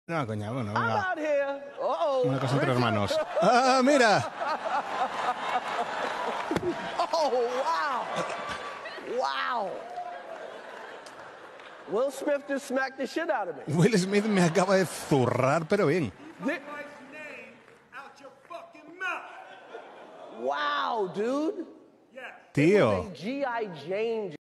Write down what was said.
No, coña, bueno, I'm venga. out here. Uh-oh. Una cosa entre Richie. hermanos. ¡Ah, mira! Oh, wow. Wow. Will Smith just smacked the shit out of me. Will Smith me acaba de zurrar, pero bien. Wow, dude. Tío. G.I. Jane